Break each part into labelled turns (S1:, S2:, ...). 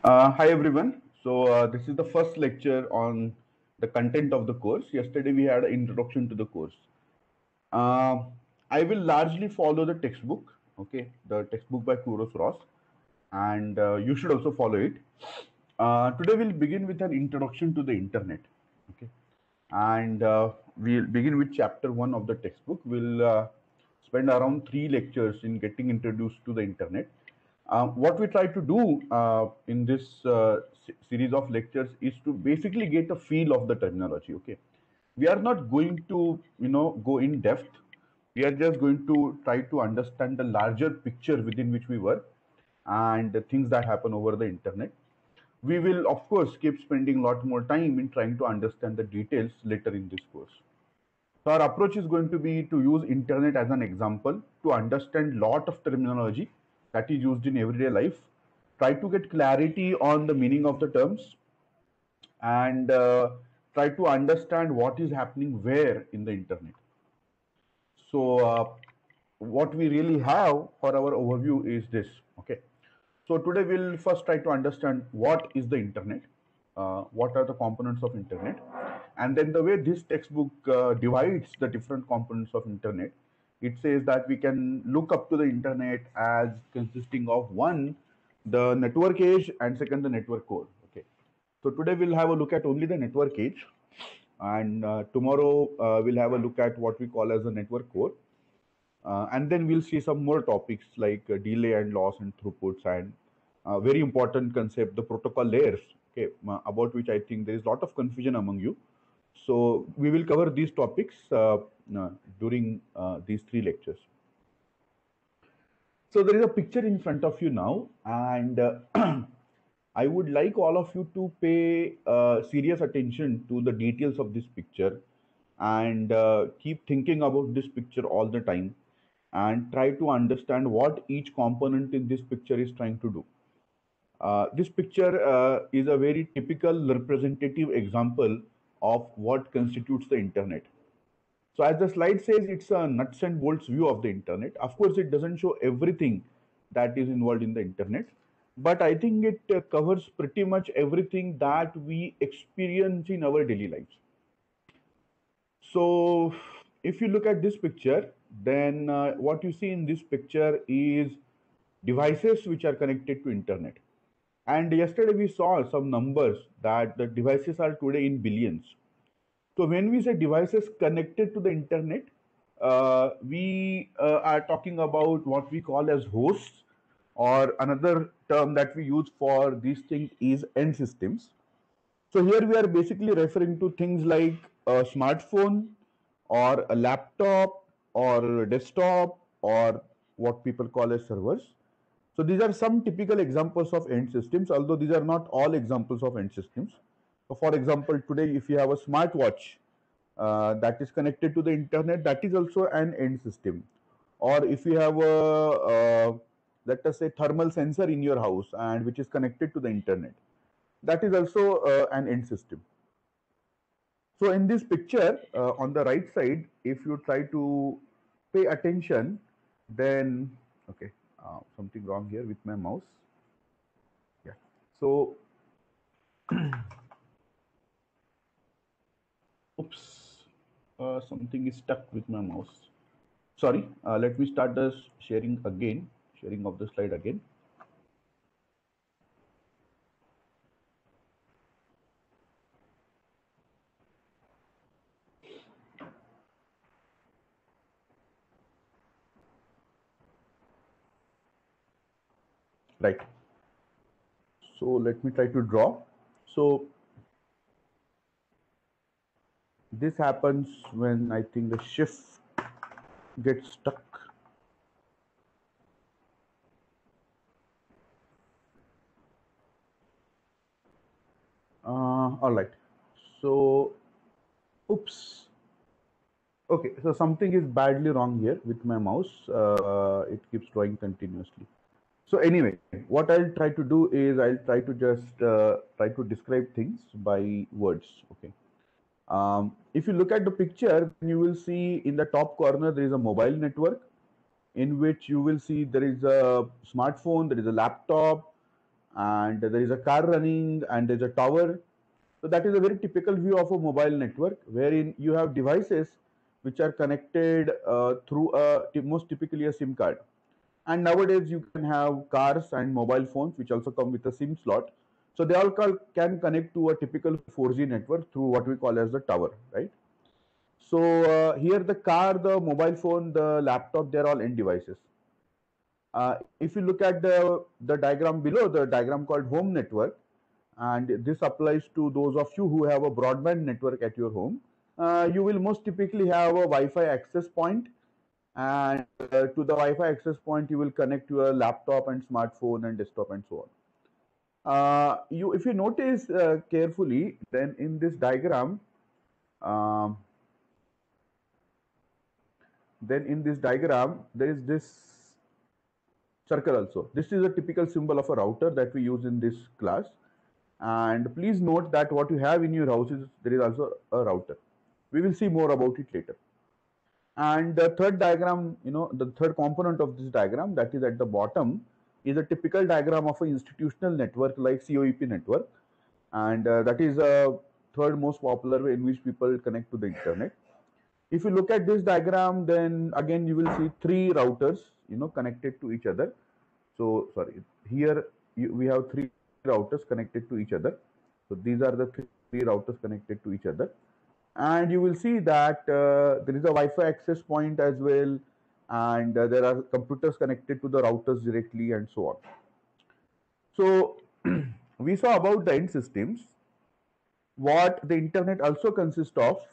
S1: Hi everyone. This is the first lecture on the content of the course. Yesterday we had an introduction to the course. Uh, I will largely follow the textbook, okay, the textbook by Kouros Ross, and you should also follow it. Today we'll begin with an introduction to the internet, okay, and we'll begin with chapter one of the textbook. We'll spend around three lectures in getting introduced to the internet. What we try to do in this series of lectures is to basically get a feel of the terminology. Okay, we are not going to go in depth. We are just going to try to understand the larger picture within which we work and the things that happen over the internet. We will of course keep spending a lot more time in trying to understand the details later in this course. So our approach is going to be to use internet as an example to understand lot of terminology that is used in everyday life, try to get clarity on the meaning of the terms, and try to understand what is happening where in the internet. So what we really have for our overview is this. Okay. So today we'll first try to understand what is the internet, what are the components of internet, and then the way this textbook divides the different components of internet. It says that we can look up to the internet as consisting of one, the network edge, and second, the network core. Okay. So today we'll have a look at only the network edge, and tomorrow we'll have a look at what we call as the network core, and then we'll see some more topics like delay and loss and throughputs and very important concept, the protocol layers, okay, about which I think there is a lot of confusion among you. So we will cover these topics during these three lectures. So there is a picture in front of you now, and I would like all of you to pay serious attention to the details of this picture and keep thinking about this picture all the time and try to understand what each component in this picture is trying to do. This picture is a very typical representative example of what constitutes the internet. So as the slide says, it's a nuts and bolts view of the internet. Of course, it doesn't show everything that is involved in the internet, but I think it covers pretty much everything that we experience in our daily lives. So if you look at this picture, then what you see in this picture is devices which are connected to internet. And yesterday we saw some numbers that the devices are today in billions. So when we say devices connected to the internet, we are talking about what we call as hosts, or another term that we use for these things is end systems. So here we are basically referring to things like a smartphone or a laptop or a desktop or what people call as servers. So these are some typical examples of end systems, although these are not all examples of end systems. So for example, today if you have a smartwatch that is connected to the internet, that is also an end system. Or if you have let us say, thermal sensor in your house and which is connected to the internet, that is also an end system. So in this picture, on the right side, if you try to pay attention, then okay, something wrong here with my mouse. Yeah. So, oops, something is stuck with my mouse. Sorry. Let me start the sharing again. Sharing of the slide again. Right. So let me try to draw. So this happens when I think the shift gets stuck. All right. So, oops. Okay, so something is badly wrong here with my mouse. It keeps drawing continuously. So anyway, what I'll try to do is I'll try to just try to describe things by words. Okay. If you look at the picture, you will see in the top corner there is a mobile network in which you will see there is a smartphone, there is a laptop, and there is a car running, and there's a tower. So that is a very typical view of a mobile network, wherein you have devices which are connected through most typically a SIM card. And nowadays you can have cars and mobile phones which also come with a SIM slot. So they all can connect to a typical 4G network through what we call as the tower, right? So here the car, the mobile phone, the laptop, they're all end devices. If you look at the diagram below, the diagram called home network, and this applies to those of you who have a broadband network at your home, you will most typically have a Wi-Fi access point, and to the Wi-Fi access point you will connect your laptop and smartphone and desktop and so on. If you notice carefully, then in this diagram, um, there is this circle also. This is a typical symbol of a router that we use in this class. And please note that what you have in your house is there is also a router. We will see more about it later. And the third diagram, the third component of this diagram, that is at the bottom, is a typical diagram of an institutional network like COEP network. And that is a third most popular way in which people connect to the internet. If you look at this diagram, then again you will see three routers, connected to each other. So sorry, here we have three routers connected to each other. So these are the three routers connected to each other. And you will see that there is a Wi-Fi access point as well, and there are computers connected to the routers directly and so on. So we saw about the end systems. What the internet also consists of,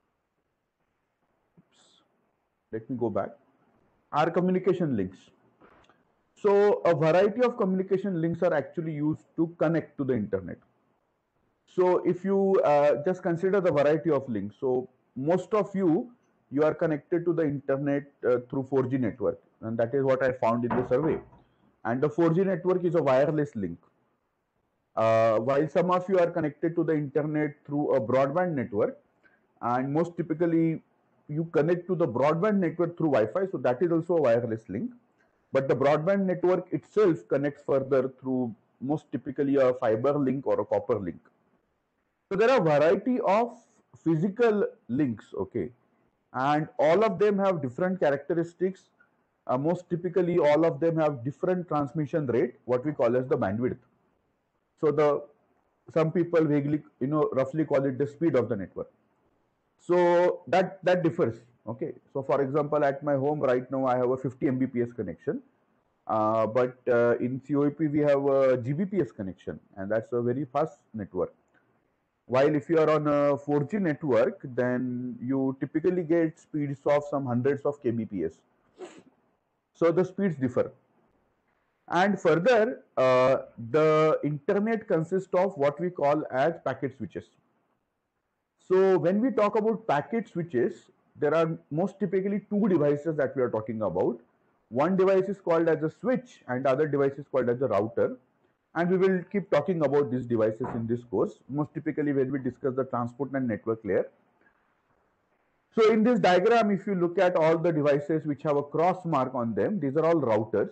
S1: let me go back, are communication links. So a variety of communication links are actually used to connect to the internet. So if you just consider the variety of links, so most of you are connected to the internet through 4G network, and that is what I found in the survey. And the 4G network is a wireless link. While some of you are connected to the internet through a broadband network, and most typically you connect to the broadband network through Wi-Fi, so that is also a wireless link. But the broadband network itself connects further through most typically a fiber link or a copper link. So there are a variety of physical links, okay, and all of them have different characteristics. Most typically, all of them have different transmission rate, what we call as the bandwidth. So some people vaguely, roughly call it the speed of the network. So that differs. Okay. So for example, at my home right now, I have a 50 Mbps connection. But in COEP, we have a Gbps connection, and that's a very fast network. While if you are on a 4G network, then you typically get speeds of some hundreds of kbps. So the speeds differ. And further, the internet consists of what we call as packet switches. So when we talk about packet switches, there are most typically two devices that we are talking about. One device is called as a switch and the other device is called as a router. And we will keep talking about these devices in this course, most typically when we discuss the transport and network layer. So in this diagram, if you look at all the devices which have a cross mark on them, these are all routers.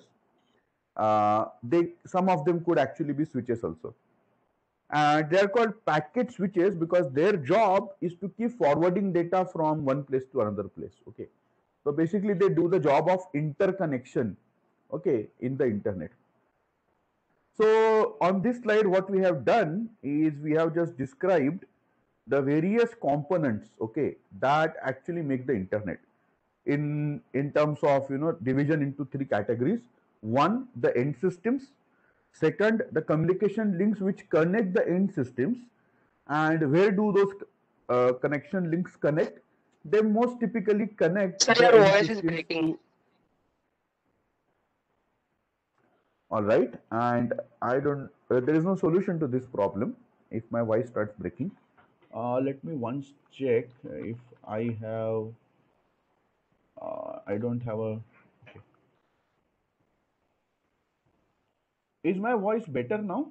S1: Some of them could actually be switches also. And they are called packet switches because their job is to keep forwarding data from one place to another place. Okay. So basically they do the job of interconnection, okay, in the internet. So on this slide, what we have done is we have just described the various components, okay, that actually make the internet in terms of, division into three categories. One, the end systems. Second, the communication links which connect the end systems. And where do those connection links connect? They most typically connect.
S2: Sir, your voice is breaking.
S1: All right, and there is no solution to this problem if my voice starts breaking. Let me once check if I have. I don't have a. Okay. Is my voice better now?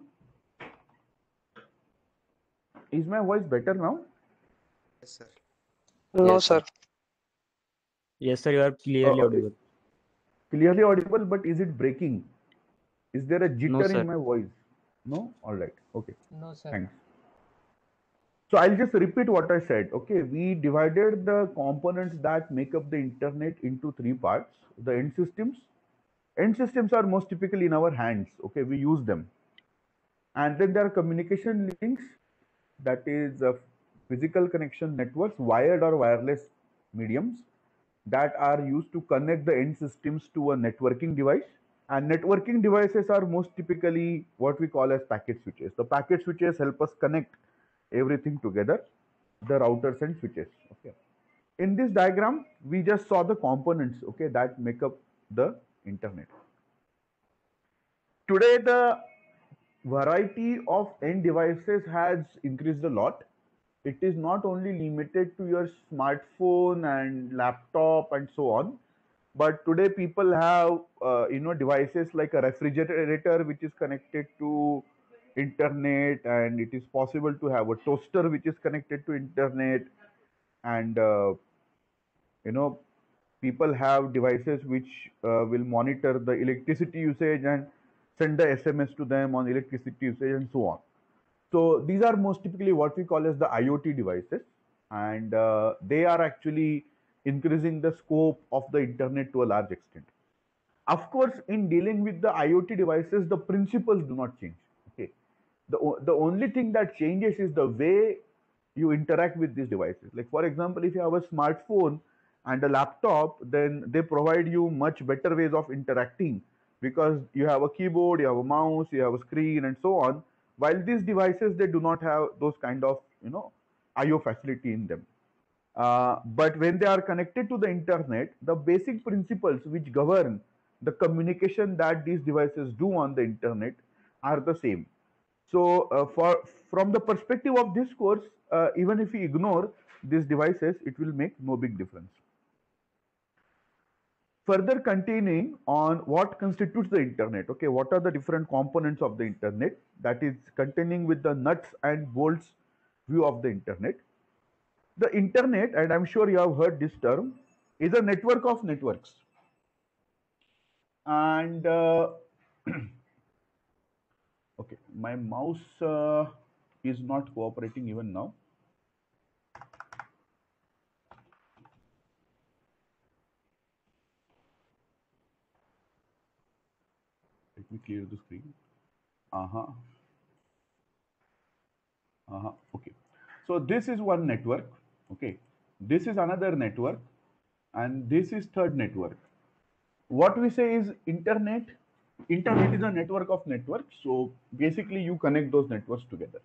S1: Is my voice better now?
S3: Yes, sir.
S2: No, sir.
S4: Yes, sir, you are clearly audible.
S1: Clearly audible, but is it breaking? Is there a jitter
S4: No,
S1: in my voice? No? All right. Okay.
S3: No, sir.
S1: Thanks. So I'll just repeat what I said. Okay, we divided the components that make up the internet into three parts. The end systems. End systems are most typically in our hands. Okay, we use them. And then there are communication links, that is physical connection networks, wired or wireless mediums that are used to connect the end systems to a networking device. And networking devices are most typically what we call as packet switches. The packet switches help us connect everything together, the routers and switches. Okay. In this diagram, we just saw the components, okay, that make up the internet. Today, the variety of end devices has increased a lot. It is not only limited to your smartphone and laptop and so on, but today people have devices like a refrigerator which is connected to internet, and it is possible to have a toaster which is connected to internet, and you know people have devices which will monitor the electricity usage and send the SMS to them on electricity usage and so on. So these are most typically what we call as the IoT devices, and they are actually increasing the scope of the internet to a large extent. Of course, in dealing with the IoT devices, the principles do not change. Okay, the only thing that changes is the way you interact with these devices. Like for example, if you have a smartphone and a laptop, then they provide you much better ways of interacting because you have a keyboard, you have a mouse, you have a screen, and so on. While these devices, they do not have those kind of IO facility in them. But when they are connected to the internet, the basic principles which govern the communication that these devices do on the internet are the same. So, from the perspective of this course, even if we ignore these devices, it will make no big difference. Further continuing on what constitutes the internet. Okay, what are the different components of the internet? That is containing with the nuts and bolts view of the internet. The internet, and I'm sure you have heard this term, is a network of networks. And okay, my mouse is not cooperating even now. Let me clear the screen. Okay. So this is one network. Okay. This is another network, and this is third network. What we say is internet. Internet is a network of networks. So basically, you connect those networks together.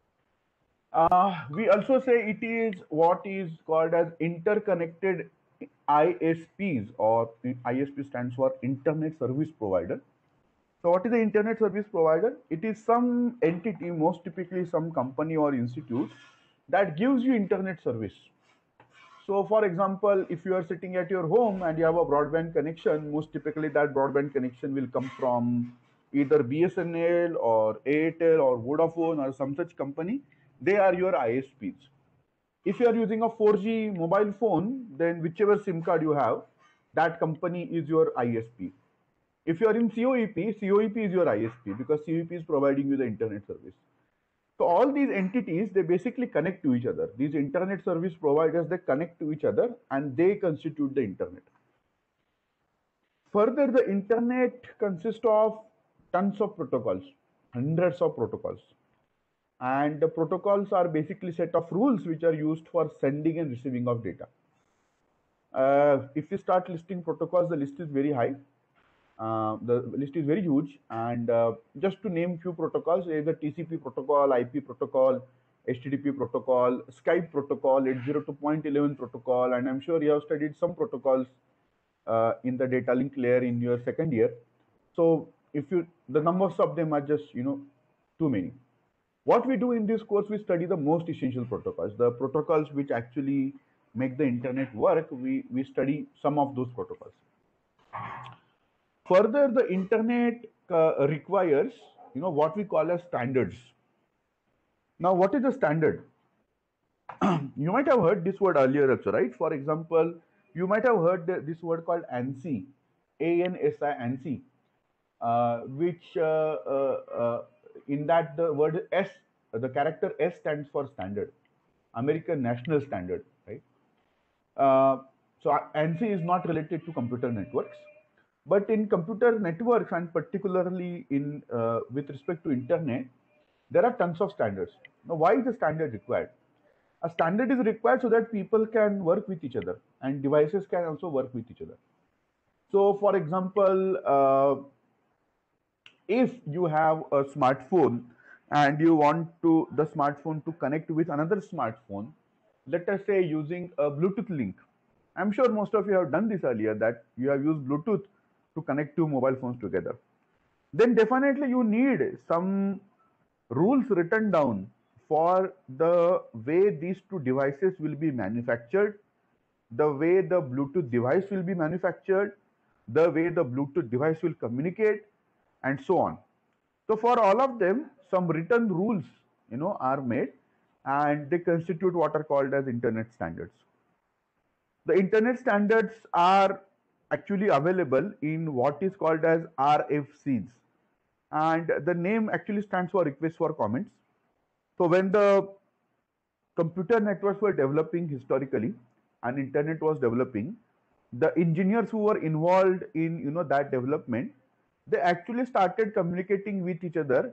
S1: We also say it is what is called as interconnected ISPs, or ISP stands for Internet Service Provider. So what is the Internet Service Provider? It is some entity, most typically some company or institute, that gives you internet service. So for example, if you are sitting at your home and you have a broadband connection, most typically that broadband connection will come from either BSNL or Airtel or Vodafone or some such company. They are your ISPs. If you are using a 4G mobile phone, then whichever SIM card you have, that company is your ISP. If you are in COEP, COEP is your ISP because COEP is providing you the internet service. So all these entities, they basically connect to each other. These internet service providers, they connect to each other and they constitute the internet. Further, the internet consists of tons of protocols, hundreds of protocols. And the protocols are basically set of rules which are used for sending and receiving of data. If you start listing protocols, the list is very high. The list is very huge, and just to name few protocols, there is the TCP protocol, IP protocol, HTTP protocol, Skype protocol, 802.11 protocol, and I'm sure you have studied some protocols in the data link layer in your second year. So the numbers of them are just too many. What we do in this course, we study the most essential protocols, the protocols which actually make the internet work. We study some of those protocols. Further, the internet requires what we call as standards. Now, what is a standard? You might have heard this word earlier also, right? For example, you might have heard this word called ANSI, ANSI, ANSI, which in that the word S, the character S stands for standard, American National Standard, right? So ANSI is not related to computer networks, but in computer networks and particularly in with respect to internet, there are tons of standards. Now, why is the standard required? A standard is required so that people can work with each other and devices can also work with each other. So, for example, if you have a smartphone and you want to the smartphone to connect with another smartphone, let us say using a Bluetooth link. I'm sure most of you have done this earlier, that you have used Bluetooth to connect two mobile phones together. Then definitely you need some rules written down for the way these two devices will be manufactured, the way the Bluetooth device will be manufactured, the way the Bluetooth device will communicate, and so on. So for all of them, some written rules, are made, and they constitute what are called as internet standards. The internet standards are actually available in what is called as RFCs, and the name actually stands for request for comments. So when the computer networks were developing historically and internet was developing, the engineers who were involved in that development, they actually started communicating with each other,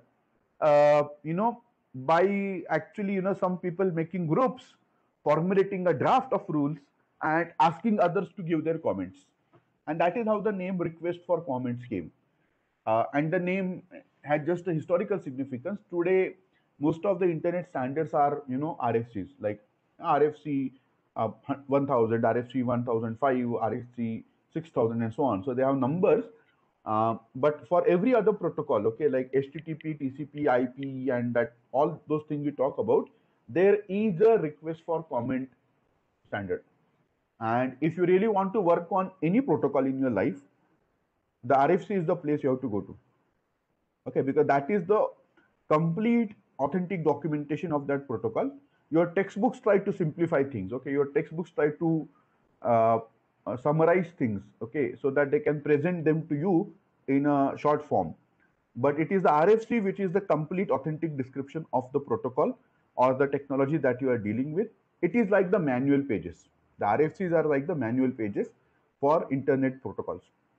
S1: by actually some people making groups, formulating a draft of rules and asking others to give their comments, and that is how the name request for comments came. And the name had just a historical significance. Today, most of the internet standards are, RFCs, like RFC 1000, RFC 1005, RFC 6000, and so on. So they have numbers. But for every other protocol, okay, like HTTP, TCP, IP, and that all those things we talk about, there is a request for comment standard. And if you really want to work on any protocol in your life, the RFC is the place you have to go to. Okay, because that is the complete authentic documentation of that protocol. Your textbooks try to simplify things. Okay, your textbooks try to summarize things. Okay, so that they can present them to you in a short form. But it is the RFC which is the complete authentic description of the protocol or the technology that you are dealing with. It is like the manual pages. The RFCs are like the manual pages for internet protocols.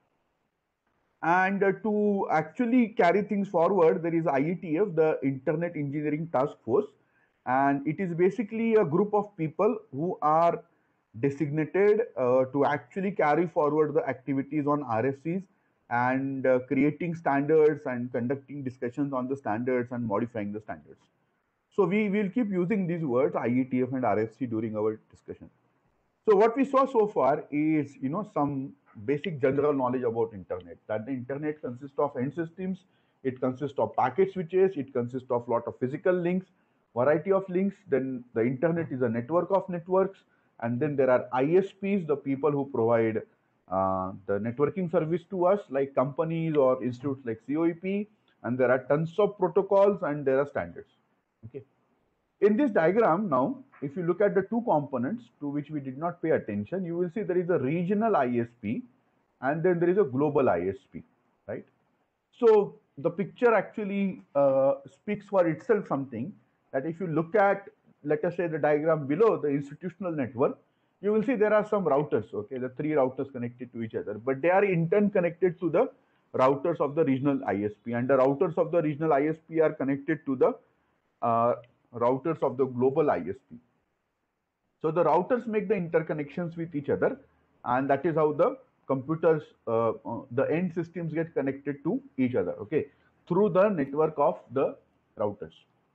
S1: And to actually carry things forward, there is IETF, the Internet Engineering Task Force, and it is basically a group of people who are designated to actually carry forward the activities on RFCs and creating standards and conducting discussions on the standards and modifying the standards. So we will keep using these words IETF and RFC during our discussion. So what we saw so far is, some basic general knowledge about internet, that the internet consists of end systems, it consists of packet switches, it consists of lot of physical links, variety of links. Then the internet is a network of networks, and then there are ISPs, the people who provide the networking service to us, like companies or institutes like COEP, and there are tons of protocols and there are standards. Okay. In this diagram now, if you look at the two components to which we did not pay attention, you will see there is a regional ISP and then there is a global ISP, right? So the picture actually speaks for itself something, that if you look at, let us say, the diagram below, the institutional network, you will see there are some routers, okay, the three routers connected to each other, but they are in turn connected to the routers of the regional ISP, and the routers of the regional ISP are connected to the routers of the global ISP. So the routers make the interconnections with each other, and that is how the computers, the end systems get connected to each other, okay, through the network of the routers.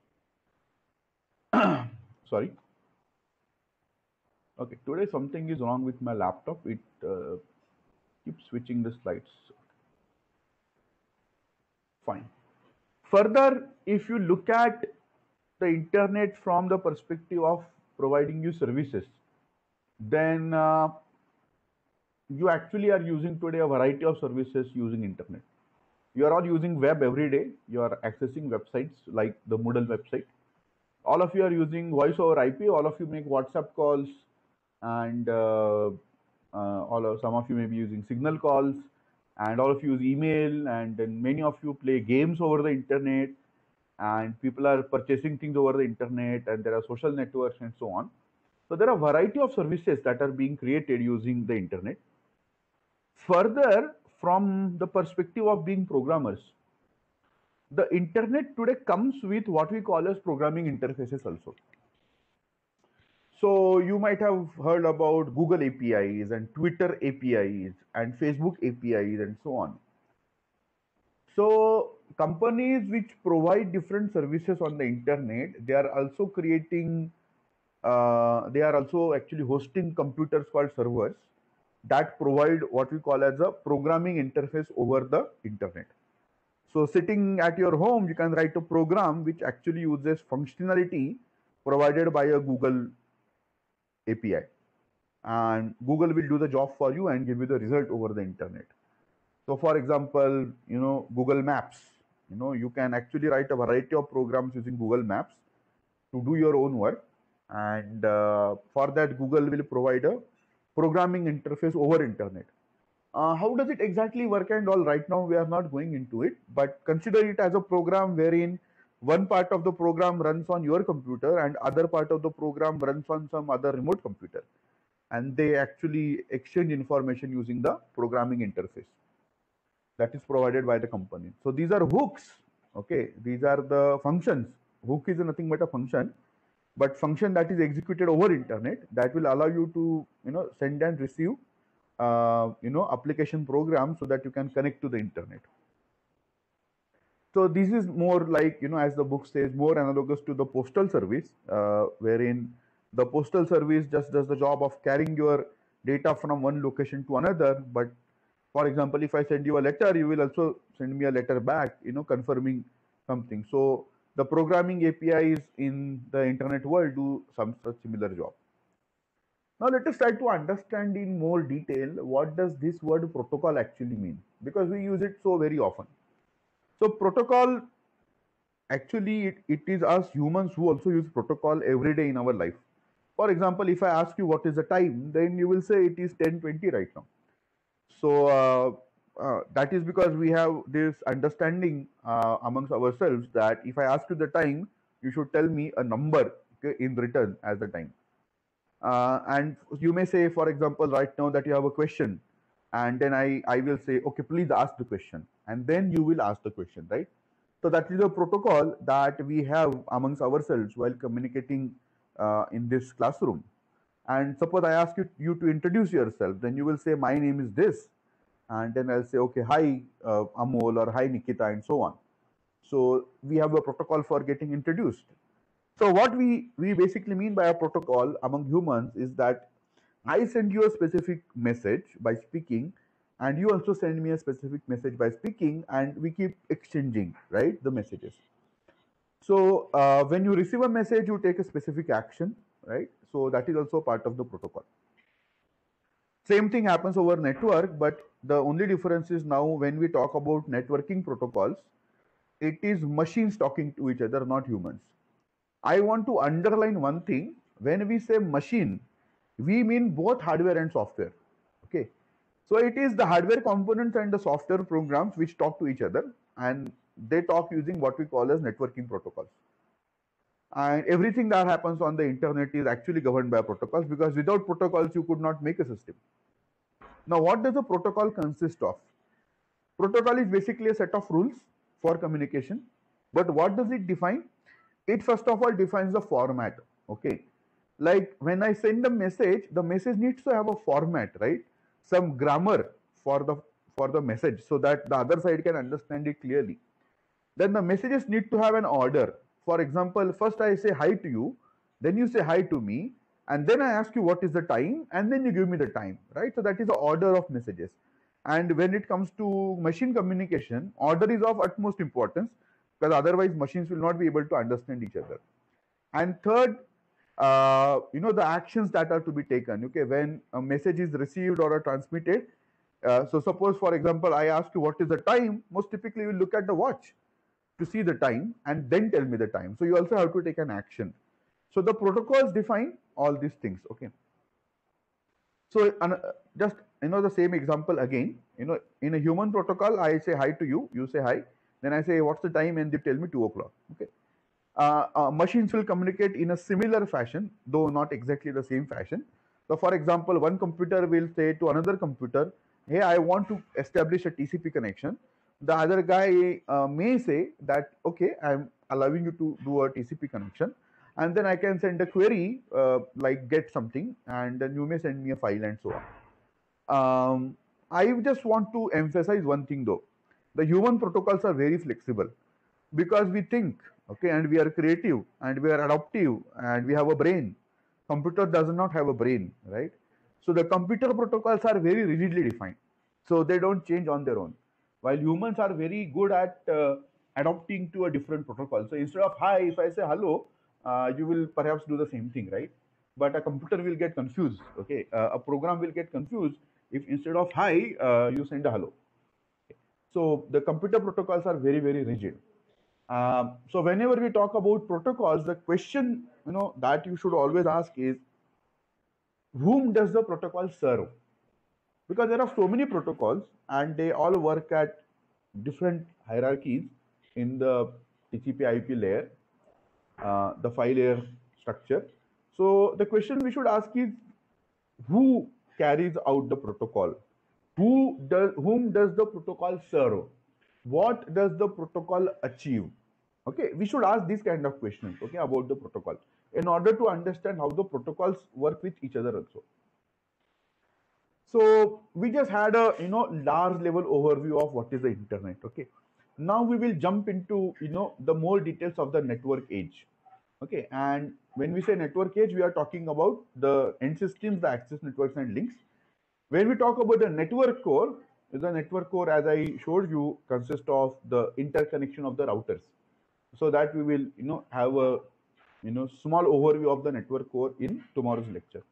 S1: Sorry. Okay, today something is wrong with my laptop. It keeps switching the slides. Fine. Further, if you look at the internet from the perspective of providing you services, then you actually are using today a variety of services using internet. You are all using web every day. You are accessing websites like the Moodle website. All of you are using voice over IP. All of you make WhatsApp calls, and some of you may be using signal calls, and all of you use email, and then many of you play games over the internet. and people are purchasing things over the internet, and there are social networks and so on. So there are a variety of services that are being created using the internet. Further, from the perspective of being programmers, the internet today comes with what we call as programming interfaces also. So you might have heard about Google APIs and Twitter APIs and Facebook APIs and so on. So companies which provide different services on the internet, they are also creating, they are also actually hosting computers called servers that provide what we call as a programming interface over the internet. So sitting at your home, you can write a program which actually uses functionality provided by a Google API, and Google will do the job for you and give you the result over the internet. So for example, Google Maps, you can actually write a variety of programs using Google Maps to do your own work. And for that, Google will provide a programming interface over internet. How does it exactly work and all? Right now, we are not going into it, but consider it as a program wherein one part of the program runs on your computer and other part of the program runs on some other remote computer. And they actually exchange information using the programming interface that is provided by the company. So these are hooks. Okay, these are the functions. Hook is nothing but a function, but function that is executed over internet that will allow you to send and receive application programs so that you can connect to the internet. So this is more like, as the book says, more analogous to the postal service, wherein the postal service just does the job of carrying your data from one location to another. But for example, if I send you a letter, you will also send me a letter back, confirming something. So the programming APIs in the internet world do some such similar job. Now let us try to understand in more detail what does this word protocol actually mean, because we use it so very often. So protocol, actually it is us humans who also use protocol every day in our life. For example, if I ask you what is the time, then you will say it is 10:20 right now. So that is because we have this understanding amongst ourselves that if I ask you the time, you should tell me a number, okay, in return as the time. And you may say, for example, right now that you have a question, and then I will say, okay, please ask the question, and then you will ask the question, right? So that is a protocol that we have amongst ourselves while communicating in this classroom. And suppose I ask you to introduce yourself, then you will say, my name is this, and then I'll say, okay, hi Amol, or hi Nikita, and so on. So we have a protocol for getting introduced. So what we basically mean by a protocol among humans is that I send you a specific message by speaking, and you also send me a specific message by speaking, and we keep exchanging, right, the messages. So when you receive a message, you take a specific action, right? So that is also part of the protocol. Same thing happens over network, but the only difference is now when we talk about networking protocols, it is machines talking to each other, not humans. I want to underline one thing. When we say machine, we mean both hardware and software. Okay. So it is the hardware components and the software programs which talk to each other, and they talk using what we call as networking protocols. And everything that happens on the internet is actually governed by protocols, because without protocols, you could not make a system. Now, what does a protocol consist of? Protocol is basically a set of rules for communication. But what does it define? It first of all defines the format. Okay. Like when I send a message, the message needs to have a format, right? Some grammar for the message so that the other side can understand it clearly. Then the messages need to have an order. For example, first I say hi to you, then you say hi to me, and then I ask you what is the time, and then you give me the time, right? So that is the order of messages. And when it comes to machine communication, order is of utmost importance, because otherwise machines will not be able to understand each other. And third, the actions that are to be taken. Okay, when a message is received or transmitted, so suppose, for example, I ask you what is the time, most typically you look at the watch to see the time and then tell me the time. So you also have to take an action. So the protocols define all these things. Okay. So just the same example again. In a human protocol, I say hi to you, you say hi. Then I say, what's the time? And they tell me 2 o'clock. Okay. Machines will communicate in a similar fashion, though not exactly the same fashion. So, for example, one computer will say to another computer, hey, I want to establish a TCP connection. The other guy may say that, okay, I'm allowing you to do a TCP connection. And then I can send a query like get something, and then you may send me a file and so on. I just want to emphasize one thing though. The human protocols are very flexible because we think, okay, and we are creative and we are adaptive and we have a brain. Computer does not have a brain, right? So the computer protocols are very rigidly defined. So they don't change on their own. While humans are very good at adapting to a different protocol. So instead of hi, if I say hello, you will perhaps do the same thing, right? But a computer will get confused, okay? A program will get confused if instead of hi, you send a hello. So the computer protocols are very, very rigid. So whenever we talk about protocols, the question that you should always ask is, whom does the protocol serve? Because there are so many protocols and they all work at different hierarchies in the TCP/IP layer, the file layer structure. So the question we should ask is, who carries out the protocol? Whom does the protocol serve? What does the protocol achieve? Okay, we should ask these kind of questions, okay, about the protocol in order to understand how the protocols work with each other also. So we just had a large level overview of what is the internet. Okay, now we will jump into the more details of the network edge. Okay, and when we say network edge, we are talking about the end systems, the access networks and links. When we talk about the network core, as I showed you, consists of the interconnection of the routers. So that we will have a small overview of the network core in tomorrow's lecture.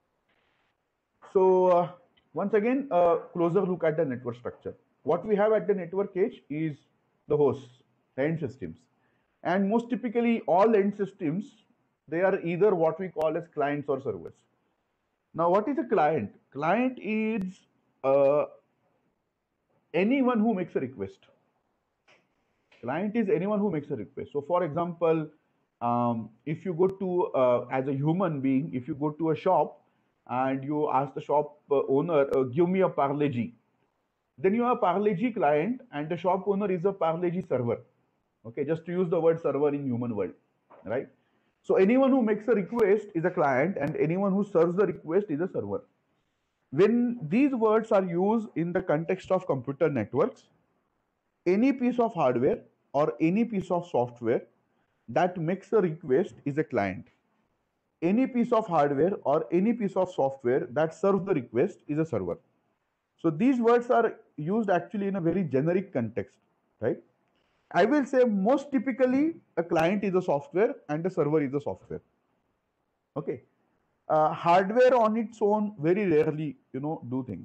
S1: So once again, a closer look at the network structure. What we have at the network edge is the hosts, the end systems, and most typically all end systems, they are either what we call as clients or servers. Now, what is a client? Client is anyone who makes a request. Client is anyone who makes a request. So, for example, if you go to, as a human being, if you go to a shop and you ask the shop owner, give me a Parle-G, then you are a Parle-G client and the shop owner is a Parle-G server. Okay, just to use the word server in human world, right? So anyone who makes a request is a client and anyone who serves the request is a server. When these words are used in the context of computer networks, any piece of hardware or any piece of software that makes a request is a client. Any piece of hardware or any piece of software that serves the request is a server. So these words are used actually in a very generic context, right? I will say most typically a client is a software and a server is a software. Okay. Hardware on its own very rarely, do things.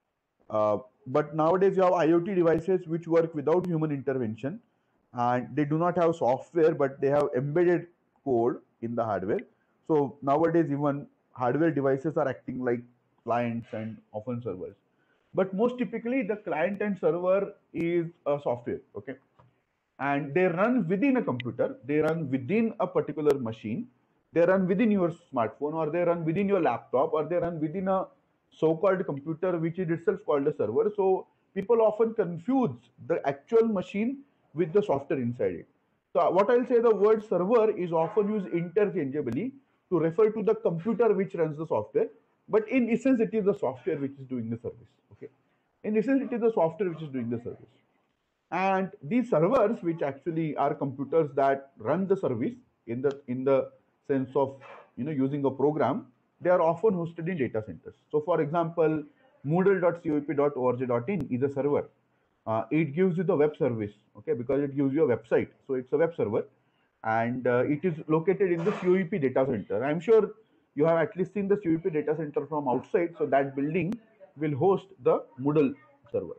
S1: But nowadays you have IoT devices which work without human intervention, and they do not have software, but they have embedded code in the hardware. So nowadays even hardware devices are acting like clients and often servers. But most typically the client and server is a software, okay? And they run within a computer, they run within a particular machine, they run within your smartphone, or they run within your laptop, or they run within a so-called computer which is itself called a server. So people often confuse the actual machine with the software inside it. So what I'll say, the word server is often used interchangeably to refer to the computer which runs the software, but in essence it is the software which is doing the service. Okay, in essence it is the software which is doing the service. And these servers, which actually are computers that run the service in the sense of using a program, they are often hosted in data centers. So for example, moodle.cop.org.in is a server. It gives you the web service, okay, because it gives you a website, so it's a web server, and it is located in the COEP data center. I'm sure you have at least seen the COEP data center from outside, so that building will host the Moodle server.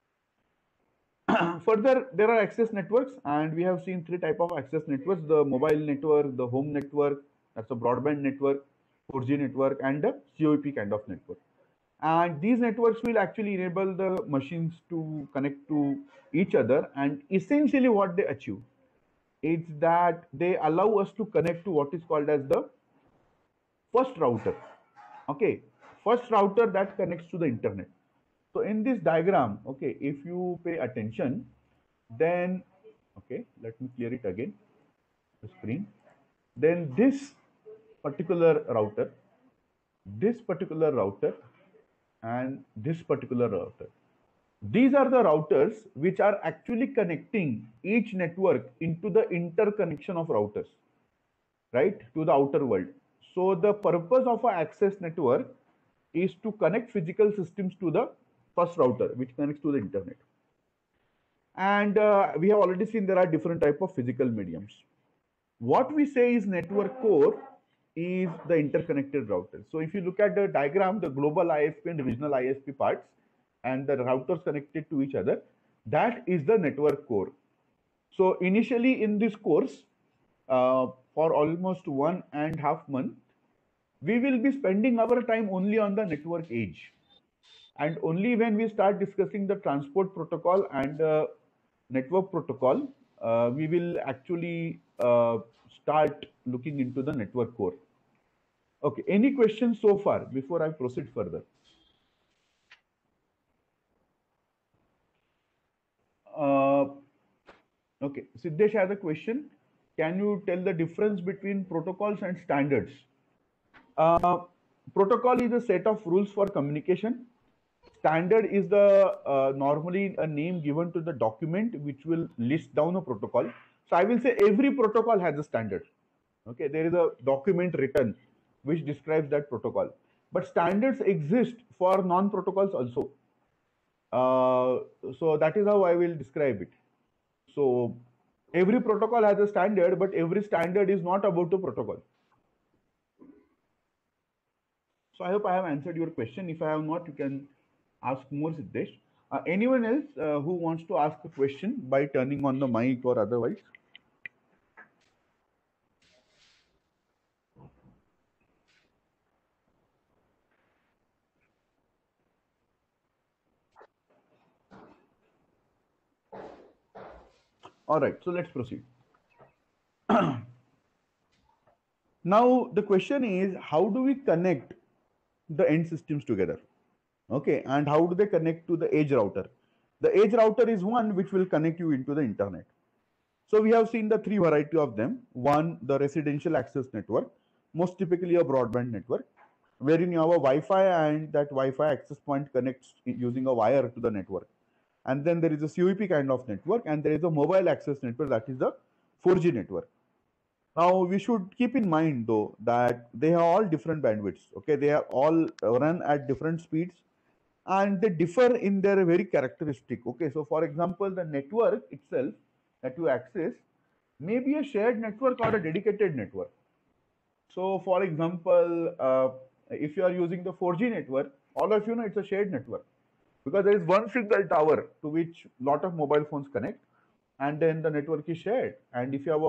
S1: Further, there are access networks, and we have seen 3 types of access networks: the mobile network, the home network, that's a broadband network, 4G network, and a COEP kind of network. And these networks will actually enable the machines to connect to each other. And essentially what they achieve is that they allow us to connect to what is called as the first router. Okay, first router that connects to the internet. So in this diagram, okay, if you pay attention, then, okay, let me clear it again, the screen. Then particular router, this particular router, and this particular router. These are the routers which are actually connecting each network into the interconnection of routers, right, to the outer world. So the purpose of an access network is to connect physical systems to the first router, which connects to the internet. And we have already seen there are different type of physical mediums. What we say is network core is the interconnected router. So if you look at the diagram, the global ISP and regional ISP parts and the routers connected to each other, that is the network core. So initially in this course, for almost 1.5 months, we will be spending our time only on the network edge. And only when we start discussing the transport protocol and network protocol, we will actually start looking into the network core. Okay, any questions so far before I proceed further? Okay, Siddesh has a question. Can you tell the difference between protocols and standards? Uh, Protocol is a set of rules for communication. Standard is the normally a name given to the document which will list down a protocol. So I will say every protocol has a standard. Okay, there is a document written which describes that protocol. But standards exist for non-protocols also. So that is how I will describe it. So every protocol has a standard, but every standard is not about the protocol. So I hope I have answered your question. If I have not, you can ask more, Siddesh. Anyone else who wants to ask a question by turning on the mic or otherwise? All right, so let's proceed. Now, the question is, how do we connect the end systems together? Okay, and how do they connect to the edge router? The edge router is one which will connect you into the internet. So we have seen the three variety of them. One, the residential access network, most typically a broadband network, wherein you have a Wi-Fi and that Wi-Fi access point connects using a wire to the network. And then there is a COEP kind of network, and there is a mobile access network, that is the 4G network. Now we should keep in mind though that they have all different bandwidths. Okay, they are all run at different speeds, and they differ in their very characteristic. Okay, so for example, the network itself that you access may be a shared network or a dedicated network. So for example, if you are using the 4G network, all of you know it's a shared network because there is one single tower to which lot of mobile phones connect, and then the network is shared. And if you have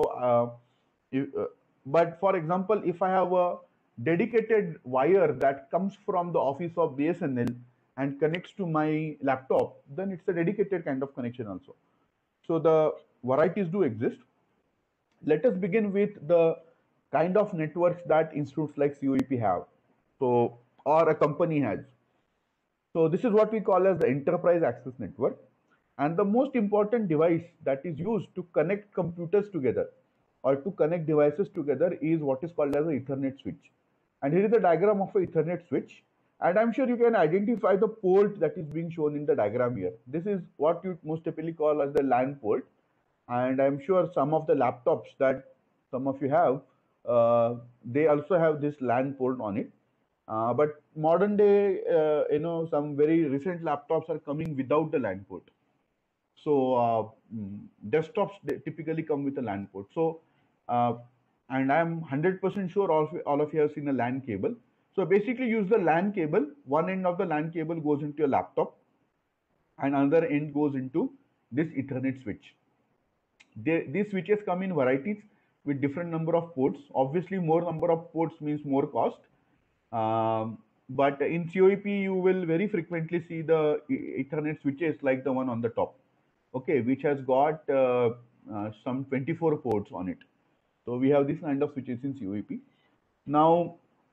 S1: but for example, if I have a dedicated wire that comes from the office of BSNL and connects to my laptop, then it's a dedicated kind of connection also. So the varieties do exist. Let us begin with the kind of networks that institutes like COEP have, so or a company has. So this is what we call as the enterprise access network, and the most important device that is used to connect computers together or to connect devices together is what is called as an Ethernet switch. And here is the diagram of an Ethernet switch, and I'm sure you can identify the port that is being shown in the diagram here. This is what you most typically call as the LAN port, and I'm sure some of the laptops that some of you have, they also have this LAN port on it. But modern day, some very recent laptops are coming without the LAN port. So desktops typically come with a LAN port. So, and I'm 100% sure all of you have seen a LAN cable. So basically, use the LAN cable. One end of the LAN cable goes into your laptop, and another end goes into this Ethernet switch. These switches come in varieties with different number of ports. Obviously, more number of ports means more cost. but in COEP you will very frequently see the Ethernet switches like the one on the top, okay, which has got some 24 ports on it. So we have this kind of switches in COEP. Now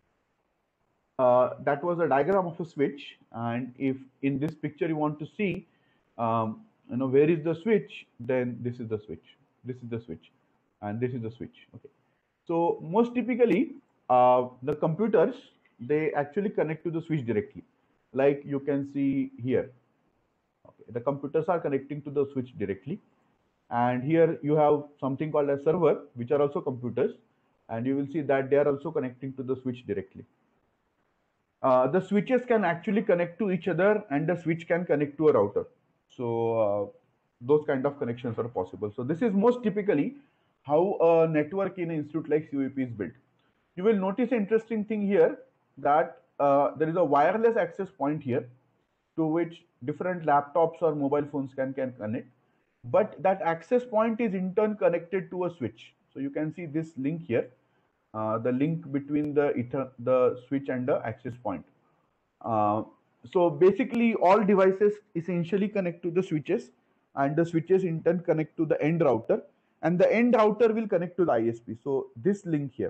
S1: that was a diagram of a switch, and if in this picture you want to see where is the switch, then this is the switch, this is the switch, and this is the switch. Okay, so most typically the computers, they actually connect to the switch directly, like you can see here. Okay, the computers are connecting to the switch directly, and here you have something called a server, which are also computers, and you will see that they are also connecting to the switch directly. The switches can actually connect to each other, and the switch can connect to a router. So those kind of connections are possible. So this is most typically how a network in an institute like COEP is built. You will notice an interesting thing here, that there is a wireless access point here to which different laptops or mobile phones can connect. But that access point is in turn connected to a switch. So you can see this link here, the link between the switch and the access point. So basically all devices essentially connect to the switches, and the switches in turn connect to the end router, and the end router will connect to the ISP. So this link here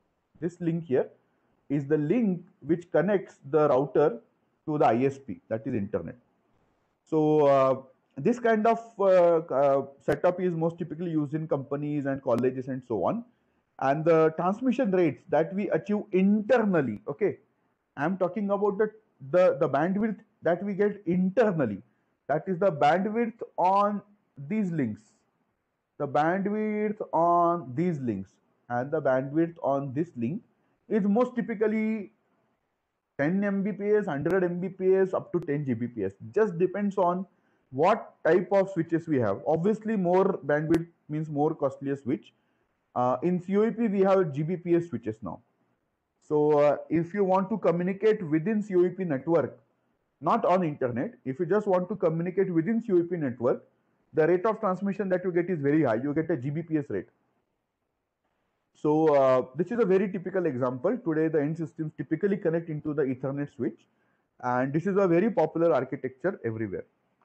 S1: is the link which connects the router to the ISP, that is internet. So this kind of setup is most typically used in companies and colleges and so on. And the transmission rates that we achieve internally, okay, I'm talking about the bandwidth that we get internally. That is the bandwidth on these links, the bandwidth on these links, and the bandwidth on this link is most typically 10 Mbps, 100 Mbps, up to 10 Gbps. Just depends on what type of switches we have. Obviously, more bandwidth means more costlier switch. In COEP, we have Gbps switches now. So if you want to communicate within COEP network, not on internet, if you just want to communicate within COEP network, the rate of transmission that you get is very high. You get a Gbps rate. So this is a very typical example. Today, the end systems typically connect into the Ethernet switch, and this is a very popular architecture everywhere.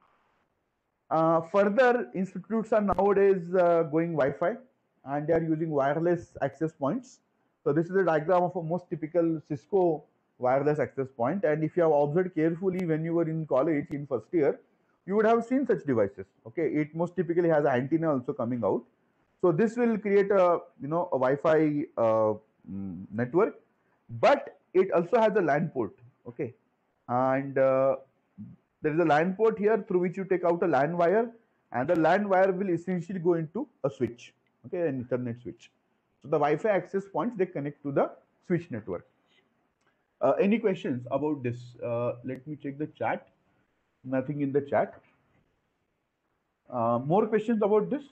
S1: Further, institutes are nowadays going Wi-Fi, and they are using wireless access points. So this is a diagram of a most typical Cisco wireless access point. And if you have observed carefully when you were in college in first year, you would have seen such devices. Okay, it most typically has an antenna also coming out. So this will create a a Wi-Fi network, but it also has a LAN port. Okay, and there is a LAN port here through which you take out a LAN wire, and the LAN wire will essentially go into a switch. Okay, an Ethernet switch. So the Wi-Fi access points, they connect to the switch network. Any questions about this? Let me check the chat. Nothing in the chat. More questions about this?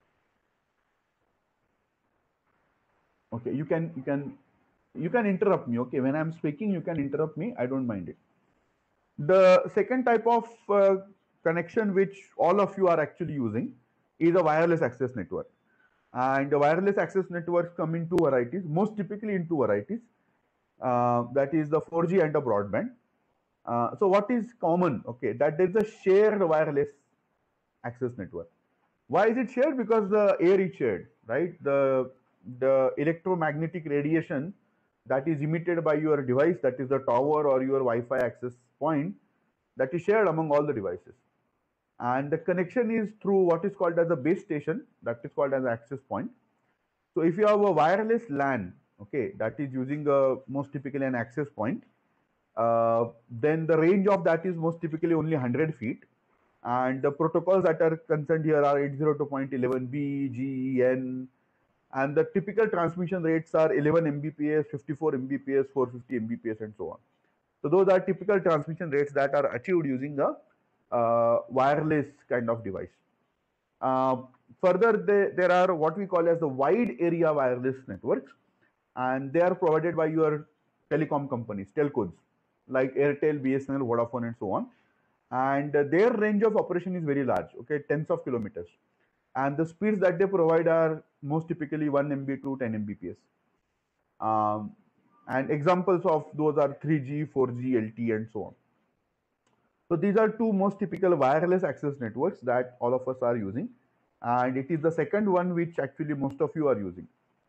S1: Okay, you can interrupt me. Okay, when I'm speaking, you can interrupt me. I don't mind it. The second type of connection which all of you are actually using is a wireless access network. And the wireless access networks come in two varieties, most typically in two varieties. That is the 4G and the broadband. So what is common? Okay, that there is a shared wireless access network. Why is it shared? Because the air is shared, right? The electromagnetic radiation that is emitted by your device, that is the tower or your Wi-Fi access point, that is shared among all the devices. And the connection is through what is called as a base station, that is called as access point. So if you have a wireless LAN, okay, that is using most typically an access point, then the range of that is most typically only 100 feet. And the protocols that are concerned here are 802.11b, GEN, and the typical transmission rates are 11 Mbps, 54 Mbps, 450 Mbps, and so on. So those are typical transmission rates that are achieved using a wireless kind of device. Further, there are what we call as the wide area wireless networks, and they are provided by your telecom companies, telcos, like Airtel, BSNL, Vodafone, and so on. And their range of operation is very large, okay, tens of kilometers. And the speeds that they provide are most typically 1 MB to 10 Mbps. And examples of those are 3G, 4G, LTE, and so on. So these are two most typical wireless access networks that all of us are using, and it is the second one which actually most of you are using.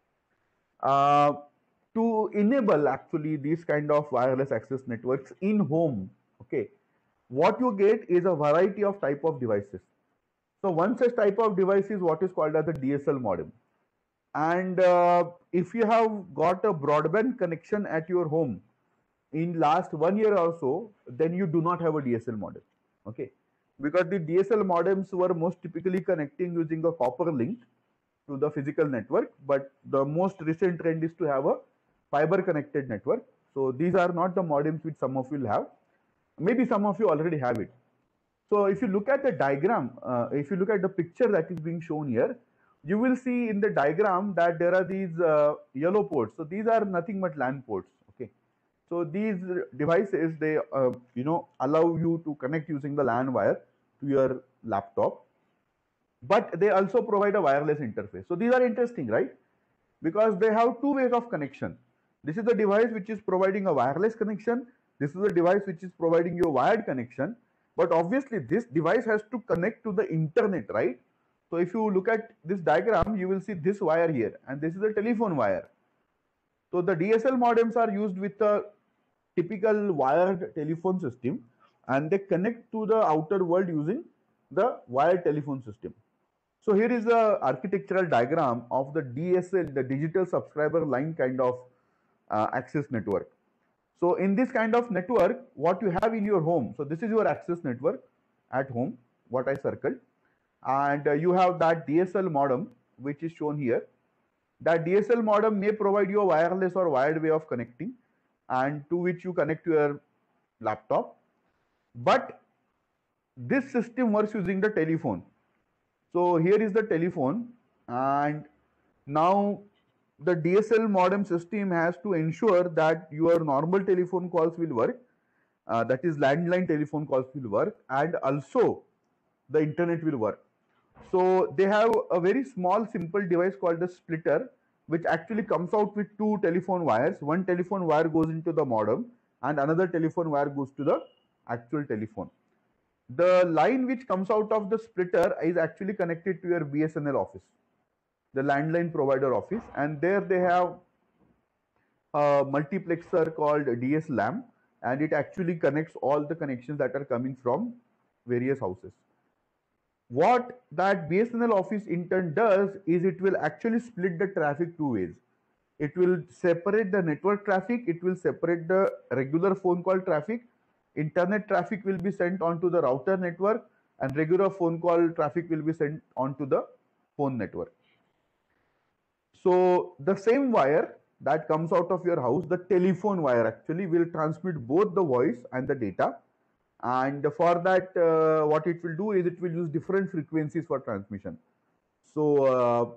S1: Uh, to enable actually these kind of wireless access networks in home, okay, what you get is a variety of type of devices. So one such type of device is what is called as a DSL modem. And if you have got a broadband connection at your home in last 1 year or so, then you do not have a DSL modem. Okay, because the DSL modems were most typically connecting using a copper link to the physical network, but the most recent trend is to have a fiber connected network. So these are not the modems which some of you will have. Maybe some of you already have it. So if you look at the diagram, if you look at the picture that is being shown here, you will see in the diagram that there are these yellow ports. So these are nothing but LAN ports. Okay. So these devices, they allow you to connect using the LAN wire to your laptop, but they also provide a wireless interface. So these are interesting, right? Because they have two ways of connection. This is the device which is providing a wireless connection. This is the device which is providing you a wired connection. But obviously this device has to connect to the internet, right? So if you look at this diagram, you will see this wire here, and this is a telephone wire. So the DSL modems are used with a typical wired telephone system, and they connect to the outer world using the wired telephone system. So here is the architectural diagram of the DSL, the digital subscriber line kind of access network. So in this kind of network, what you have in your home, so this is your access network at home, what I circled, and you have that DSL modem which is shown here. That DSL modem may provide you a wireless or wired way of connecting, and to which you connect your laptop. But this system works using the telephone. So here is the telephone, and now the DSL modem system has to ensure that your normal telephone calls will work, that is landline telephone calls will work, and also the internet will work. So they have a very small simple device called a splitter, which actually comes out with two telephone wires. One telephone wire goes into the modem and another telephone wire goes to the actual telephone. The line which comes out of the splitter is actually connected to your BSNL office, the landline provider office, and there they have a multiplexer called DSLAM, and it actually connects all the connections that are coming from various houses. What that BSNL office in turn does is it will actually split the traffic two ways. It will separate the network traffic, it will separate the regular phone call traffic. Internet traffic will be sent onto the router network, and regular phone call traffic will be sent onto the phone network. So the same wire that comes out of your house, the telephone wire actually will transmit both the voice and the data. And for that, what it will do is it will use different frequencies for transmission. So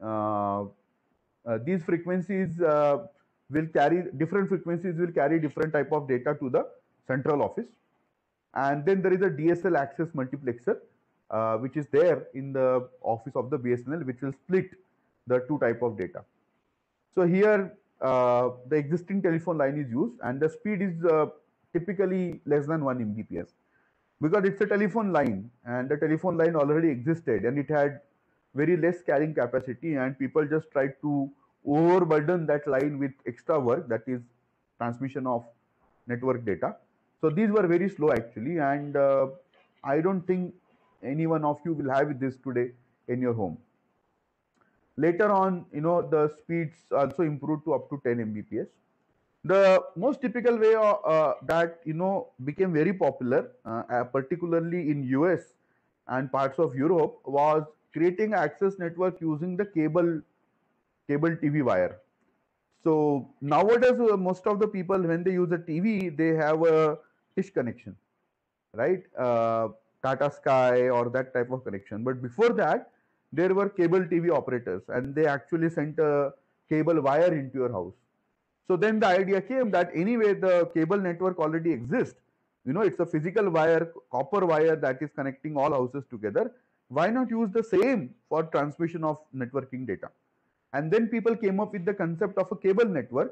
S1: these frequencies will carry different type of data to the central office. And then there is a DSL access multiplexer, which is there in the office of the BSNL, which will split the two type of data. So here the existing telephone line is used, and the speed is typically less than 1 Mbps, because it's a telephone line, and the telephone line already existed and it had very less carrying capacity, and people just tried to overburden that line with extra work, that is transmission of network data. So these were very slow actually, and I don't think any one of you will have this today in your home. Later on, the speeds also improved to up to 10 Mbps. The most typical way that became very popular, particularly in US and parts of Europe, was creating access network using the cable TV wire. So nowadays, most of the people, when they use a TV, they have a dish connection, right? Tata Sky or that type of connection. But before that, there were cable TV operators, and they actually sent a cable wire into your house. So then the idea came that anyway the cable network already exists. It's a physical wire, copper wire that is connecting all houses together. Why not use the same for transmission of networking data? And then people came up with the concept of a cable network,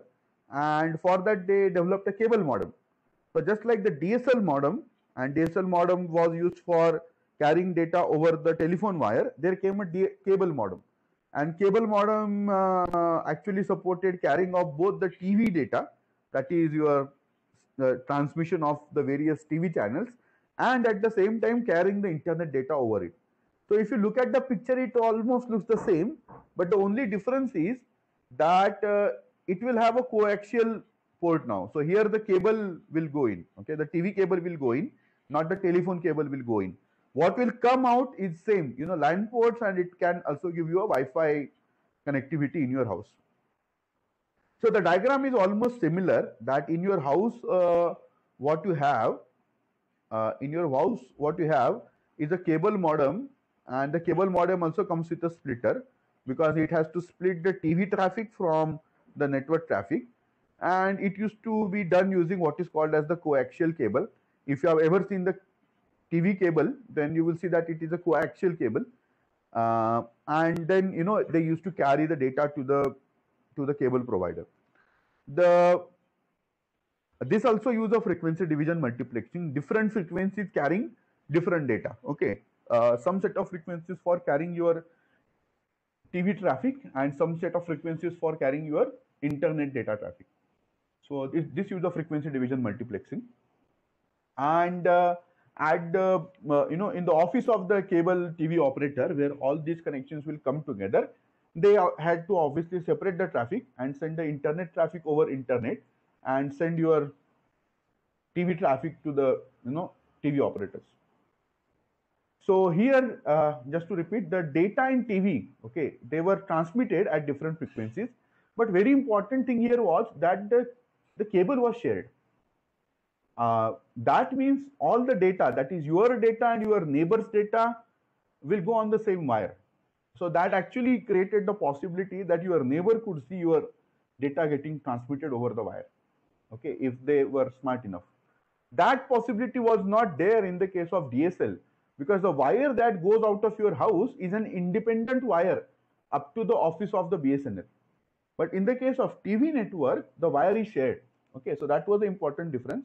S1: and for that they developed a cable modem. So just like the DSL modem, and DSL modem was used for carrying data over the telephone wire, there came a cable modem, and cable modem actually supported carrying of both the TV data, that is your transmission of the various TV channels, and at the same time carrying the internet data over it. So if you look at the picture, it almost looks the same, but the only difference is that it will have a coaxial port now. So here the cable will go in, okay, the TV cable will go in, not the telephone cable will go in. What will come out is same, LAN ports, and it can also give you a Wi-Fi connectivity in your house. So the diagram is almost similar, that in your house, what you have is a cable modem, and the cable modem also comes with a splitter, because it has to split the TV traffic from the network traffic, and it used to be done using what is called as the coaxial cable. If you have ever seen the TV cable, then you will see that it is a coaxial cable, and then they used to carry the data to the cable provider. This also use a frequency division multiplexing, different frequencies carrying different data. Okay, some set of frequencies for carrying your TV traffic, and some set of frequencies for carrying your internet data traffic. So this use of frequency division multiplexing, and at the in the office of the cable TV operator, where all these connections will come together, they had to obviously separate the traffic and send the internet traffic over internet, and send your TV traffic to the TV operators. So here, just to repeat, the data in TV, okay, they were transmitted at different frequencies, but very important thing here was that the cable was shared. That means all the data, that is your data and your neighbor's data, will go on the same wire. So that actually created the possibility that your neighbor could see your data getting transmitted over the wire, okay, if they were smart enough. That possibility was not there in the case of DSL, because the wire that goes out of your house is an independent wire up to the office of the BSNL. But in the case of TV network, the wire is shared. Okay, so that was the important difference.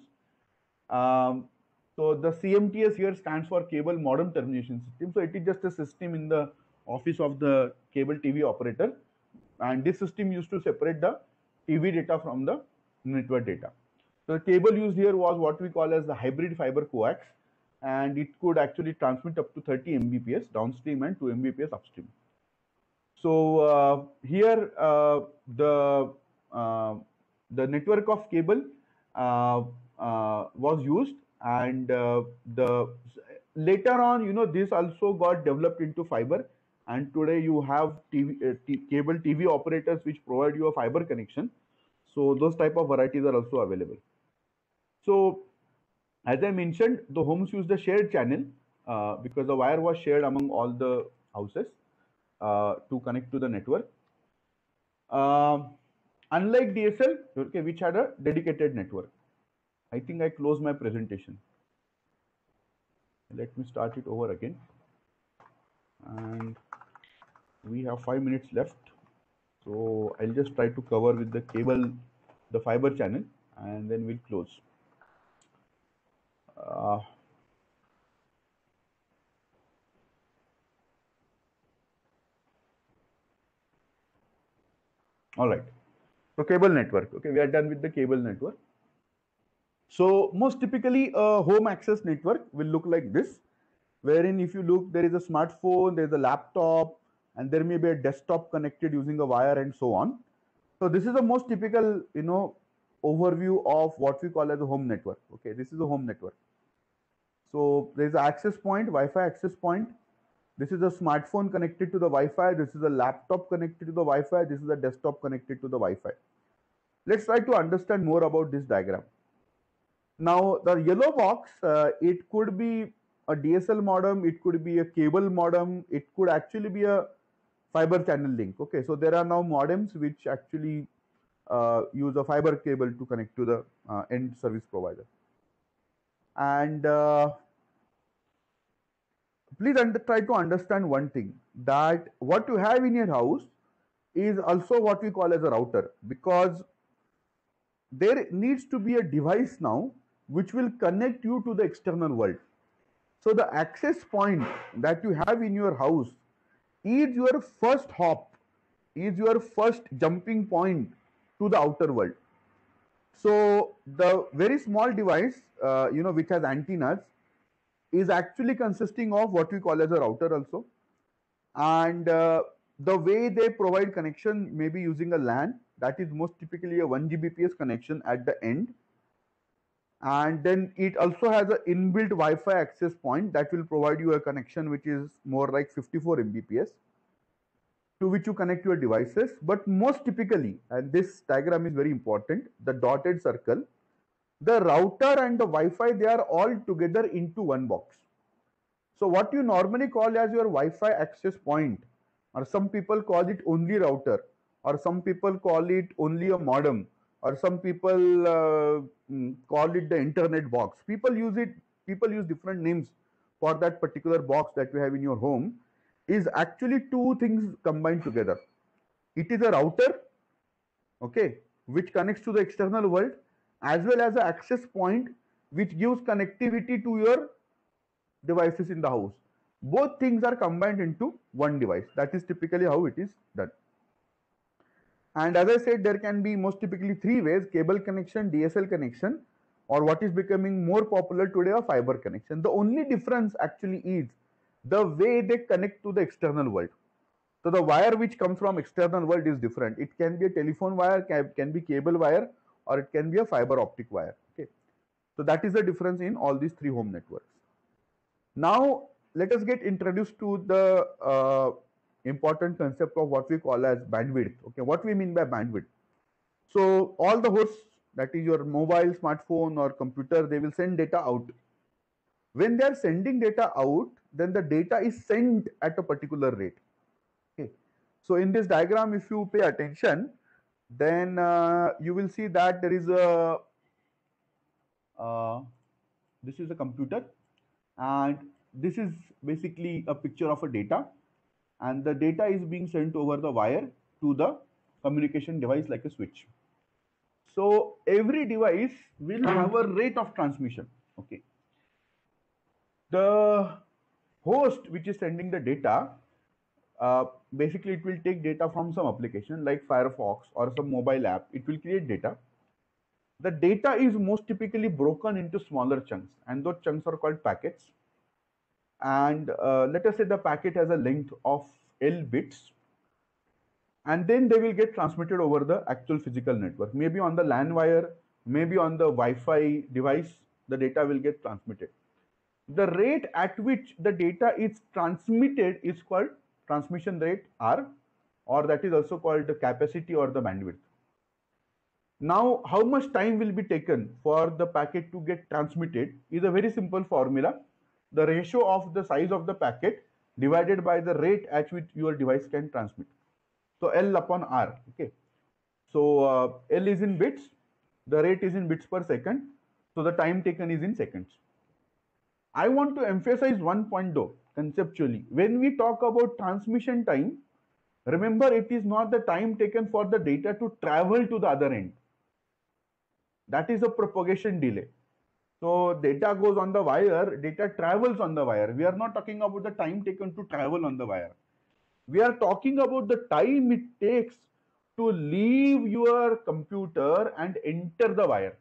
S1: So the CMTS here stands for Cable Modem Termination System. So it is just a system in the office of the cable TV operator, and this system used to separate the TV data from the network data. So the cable used here was what we call as the hybrid fiber coax, and it could actually transmit up to 30 Mbps downstream and 2 Mbps upstream. So here the network of cable was used, and later on, this also got developed into fiber, and today you have cable TV operators which provide you a fiber connection. So those type of varieties are also available. So as I mentioned, the homes use the shared channel because the wire was shared among all the houses to connect to the network. Unlike DSL, okay, which had a dedicated network. I think I closed my presentation. Let me start it over again. And we have 5 minutes left. So I'll just try to cover with the cable, the fiber channel, and then we'll close. All right. So cable network. Okay, we are done with the cable network. So most typically a home access network will look like this, wherein if you look, there is a smartphone, there is a laptop, and there may be a desktop connected using a wire and so on. So this is the most typical, overview of what we call as a home network. Okay, this is a home network. So there is an access point, Wi-Fi access point. This is a smartphone connected to the Wi-Fi. This is a laptop connected to the Wi-Fi. This is a desktop connected to the Wi-Fi. Let's try to understand more about this diagram. Now the yellow box, it could be a DSL modem, it could be a cable modem, it could actually be a fiber channel link. Okay, so there are now modems which actually use a fiber cable to connect to the end service provider. And please try to understand one thing, that what you have in your house is also what we call as a router, because there needs to be a device now which will connect you to the external world. So the access point that you have in your house is your first hop, is your first jumping point to the outer world. So the very small device, which has antennas, is actually consisting of what we call as a router also. And the way they provide connection may be using a LAN, that is most typically a 1 Gbps connection at the end. And then it also has an inbuilt Wi-Fi access point that will provide you a connection which is more like 54 Mbps, to which you connect your devices. But most typically, and this diagram is very important, the dotted circle, the router and the Wi-Fi, they are all together into one box. So what you normally call as your Wi-Fi access point, or some people call it only router, or some people call it only a modem, or some people call it the internet box. People use different names for that particular box that you have in your home, is actually two things combined together. It is a router, okay, which connects to the external world, as well as an access point which gives connectivity to your devices in the house. Both things are combined into one device. That is typically how it is done. And as I said, there can be most typically three ways: cable connection, DSL connection, or what is becoming more popular today, a fiber connection. The only difference actually is the way they connect to the external world. So the wire which comes from external world is different. It can be a telephone wire, can be cable wire, or it can be a fiber optic wire. Okay. So that is the difference in all these three home networks. Now let us get introduced to the important concept of what we call as bandwidth. Okay, what we mean by bandwidth. So all the hosts, that is your mobile, smartphone or computer, they will send data out. When they are sending data out, then the data is sent at a particular rate. Okay. So in this diagram, if you pay attention, then you will see that there is a this is a computer, and this is basically a picture of a data, and the data is being sent over the wire to the communication device like a switch. So every device will have a rate of transmission. Okay. The host which is sending the data, basically it will take data from some application like Firefox or some mobile app. It will create data. The data is most typically broken into smaller chunks, and those chunks are called packets. And let us say the packet has a length of L bits, and then they will get transmitted over the actual physical network. Maybe on the LAN wire, maybe on the Wi-Fi device, the data will get transmitted. The rate at which the data is transmitted is called transmission rate, R, or that is also called the capacity or the bandwidth. Now, how much time will be taken for the packet to get transmitted is a very simple formula. The ratio of the size of the packet divided by the rate at which your device can transmit. So L upon R. Okay. So L is in bits, the rate is in bits per second, so the time taken is in seconds. I want to emphasize one point though, conceptually. When we talk about transmission time, remember it is not the time taken for the data to travel to the other end. That is a propagation delay. So data goes on the wire, data travels on the wire. We are not talking about the time taken to travel on the wire. We are talking about the time it takes to leave your computer and enter the wire.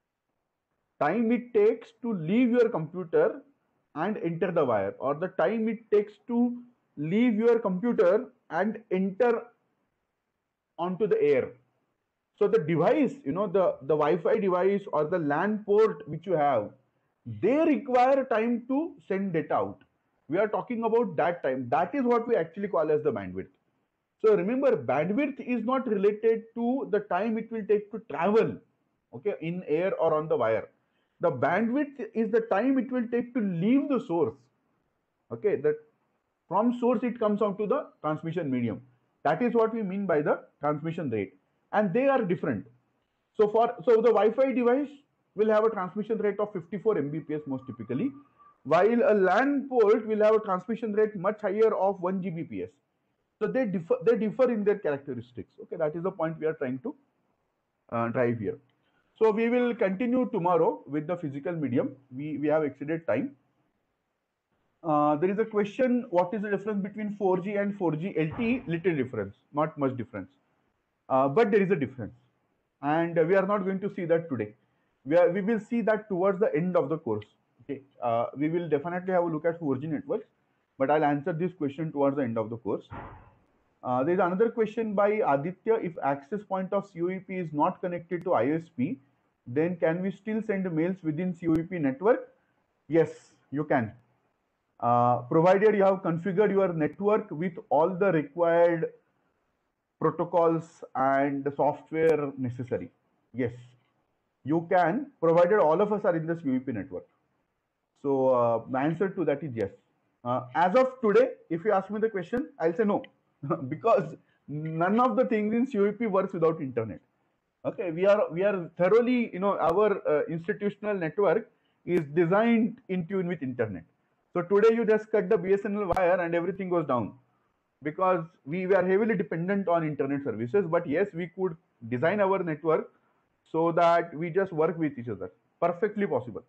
S1: Time it takes to leave your computer and enter the wire, or the time it takes to leave your computer and enter onto the air. So the device, the Wi-Fi device or the LAN port which you have, they require time to send data out. We are talking about that time. That is what we actually call as the bandwidth. So remember, bandwidth is not related to the time it will take to travel, okay, in air or on the wire. The bandwidth is the time it will take to leave the source. Okay, that from source it comes out to the transmission medium. That is what we mean by the transmission rate, and they are different. So the Wi-Fi device will have a transmission rate of 54 Mbps most typically, while a LAN port will have a transmission rate much higher of 1 Gbps. So they differ in their characteristics. Okay, that is the point we are trying to drive here. So we will continue tomorrow with the physical medium. We have exceeded time. There is a question, what is the difference between 4G and 4G LTE? Little difference, not much difference. But there is a difference. And we are not going to see that today. We will see that towards the end of the course. Okay. We will definitely have a look at 4G networks, but I'll answer this question towards the end of the course. There is another question by Aditya. If access point of COEP is not connected to ISP, then can we still send mails within COEP network? Yes, you can. Provided you have configured your network with all the required protocols and the software necessary. Yes, you can, provided all of us are in the COEP network. So the answer to that is yes. As of today, if you ask me the question, I'll say no, because none of the things in COEP works without internet. Okay, we are thoroughly, our institutional network is designed in tune with internet. So today you just cut the BSNL wire and everything goes down, because we were heavily dependent on internet services. But yes, we could design our network so that we just work with each other. Perfectly possible.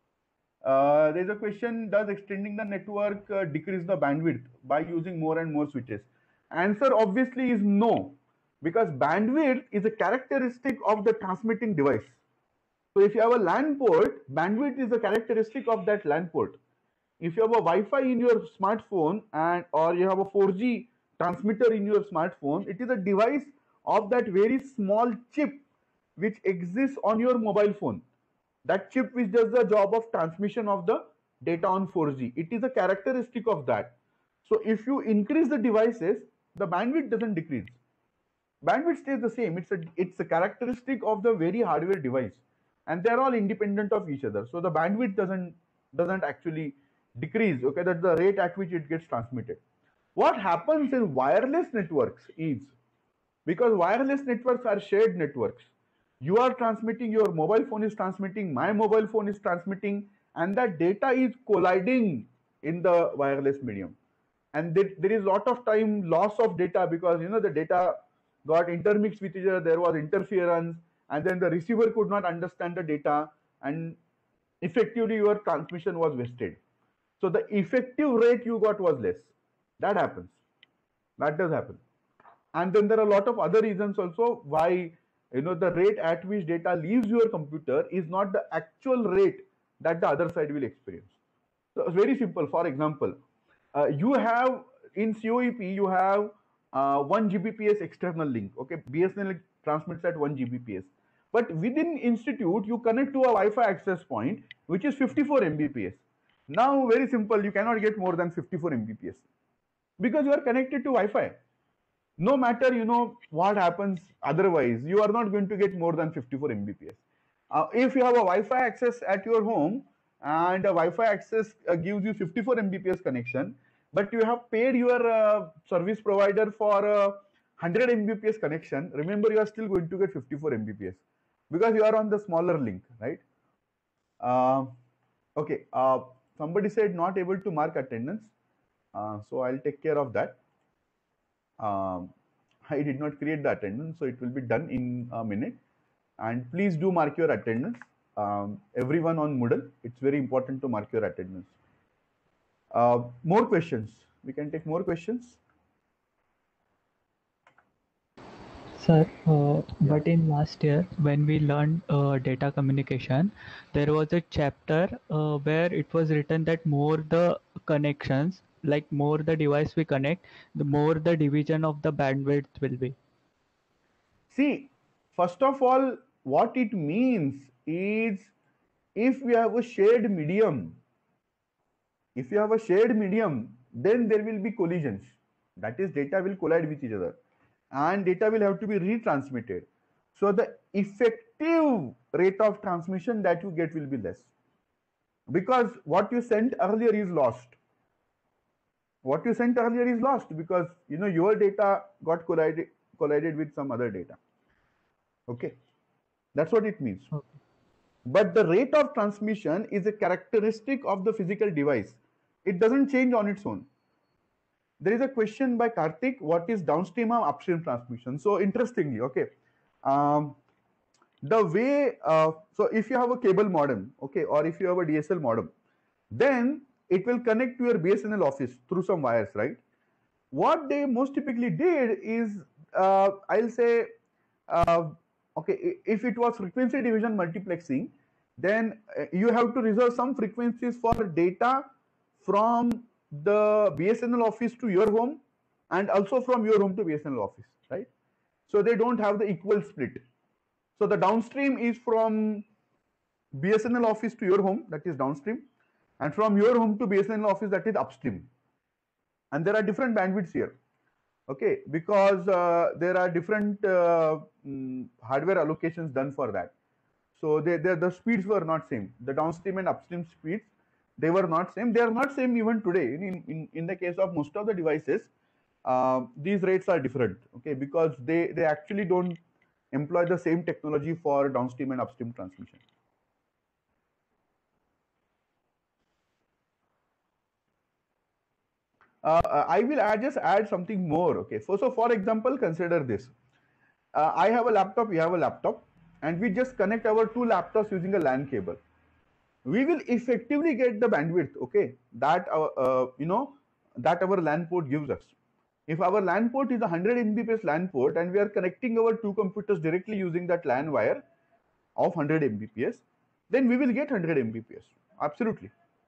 S1: There's a question, does extending the network decrease the bandwidth by using more and more switches? Answer obviously is no, because bandwidth is a characteristic of the transmitting device. So if you have a LAN port, bandwidth is a characteristic of that LAN port. If you have a Wi-Fi in your smartphone or you have a 4G transmitter in your smartphone, it is a device of that very small chip which exists on your mobile phone. That chip which does the job of transmission of the data on 4G. It is a characteristic of that. So if you increase the devices, the bandwidth doesn't decrease. Bandwidth stays the same. It's a characteristic of the very hardware device, and they're all independent of each other. So the bandwidth doesn't actually decrease. Okay, that's the rate at which it gets transmitted. What happens in wireless networks is, because wireless networks are shared networks, you are transmitting, your mobile phone is transmitting, my mobile phone is transmitting, and that data is colliding in the wireless medium. And there is a lot of time loss of data, because the data got intermixed with each other, there was interference, and then the receiver could not understand the data, and effectively your transmission was wasted. So the effective rate you got was less. That happens. That does happen. And then there are a lot of other reasons also why the rate at which data leaves your computer is not the actual rate that the other side will experience. So it's very simple. For example, you have in COEP you have 1 Gbps external link. Okay, BSNL transmits at 1 Gbps, but within institute you connect to a Wi-Fi access point which is 54 Mbps. Now very simple, you cannot get more than 54 Mbps because you are connected to Wi-Fi. No matter what happens otherwise, you are not going to get more than 54 Mbps. If you have a Wi-Fi access at your home and a Wi-Fi access gives you 54 Mbps connection, but you have paid your service provider for a 100 Mbps connection, remember you are still going to get 54 Mbps because you are on the smaller link, right? Okay, somebody said not able to mark attendance, so I'll take care of that. I did not create the attendance, so it will be done in a minute. And please do mark your attendance. Everyone on Moodle, it's very important to mark your attendance. More questions? We can take more questions.
S3: Sir, but in last year, when we learned data communication, there was a chapter where it was written that more the connections, like more the device we connect, the more the division of the bandwidth will be.
S1: See, first of all, what it means is, if we have a shared medium, then there will be collisions. That is, data will collide with each other and data will have to be retransmitted. So the effective rate of transmission that you get will be less, because what you sent earlier is lost. Because your data got collided with some other data. Okay, that's what it means.
S3: Okay.
S1: But the rate of transmission is a characteristic of the physical device. It doesn't change on its own. There is a question by Karthik, what is downstream and upstream transmission? So interestingly, okay, the way, so if you have a cable modem, okay, or if you have a DSL modem, then it will connect to your BSNL office through some wires, right? What they most typically did is, I'll say, uh, okay, if it was frequency division multiplexing, then you have to reserve some frequencies for data from the BSNL office to your home, and also from your home to BSNL office, right? So they don't have the equal split. So the downstream is from BSNL office to your home, that is downstream, and from your home to BSNL office, that is upstream. And there are different bandwidths here, okay, because there are different hardware allocations done for that. So the speeds were not same. The downstream and upstream speeds, they were not same. They are not same even today. In the case of most of the devices, these rates are different, okay, because they actually don't employ the same technology for downstream and upstream transmission. I will just add something more, okay. So for example, consider this. I have a laptop, you have a laptop, and we just connect our two laptops using a LAN cable. We will effectively get the bandwidth, okay, that that our LAN port gives us. If our LAN port is a 100 Mbps LAN port and we are connecting our two computers directly using that LAN wire of 100 Mbps, then we will get 100 Mbps, absolutely.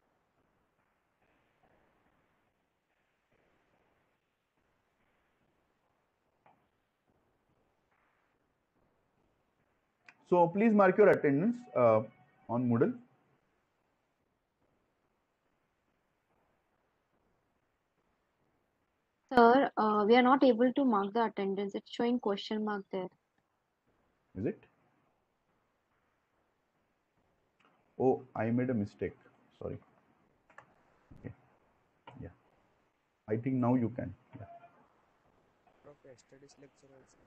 S1: So please mark your attendance on Moodle.
S5: Sir, we are not able to mark the attendance. It's showing question mark there.
S1: Is it? Oh, I made a mistake. Sorry. Okay. Yeah. I think now you can. Yeah.
S4: Yesterday's lecture also.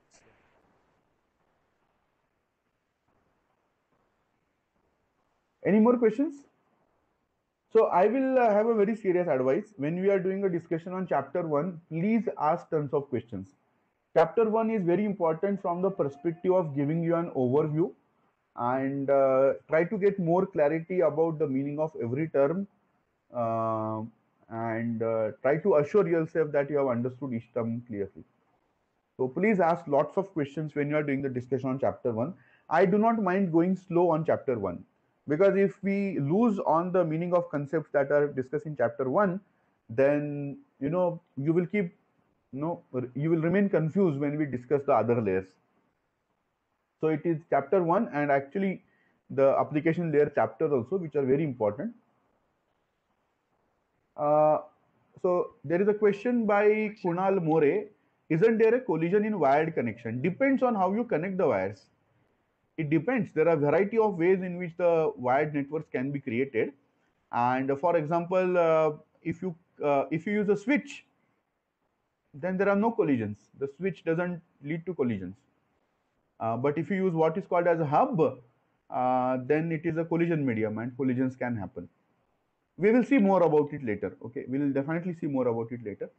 S1: Any more questions? So I will have a very serious advice. When we are doing a discussion on chapter 1, please ask tons of questions. Chapter 1 is very important from the perspective of giving you an overview, and try to get more clarity about the meaning of every term, and try to assure yourself that you have understood each term clearly. So please ask lots of questions when you are doing the discussion on chapter 1. I do not mind going slow on chapter 1, because if we lose on the meaning of concepts that are discussed in chapter 1, then you will keep you will remain confused when we discuss the other layers. So it is chapter 1 and actually the application layer chapters also, which are very important. So there is a question by Kunal More. Isn't there a collision in wired connection? Depends on how you connect the wires. It depends. There are a variety of ways in which the wired networks can be created. And for example, if you use a switch, then there are no collisions. The switch doesn't lead to collisions. But if you use what is called as a hub, then it is a collision medium and collisions can happen. We will see more about it later. Okay, we will definitely see more about it later.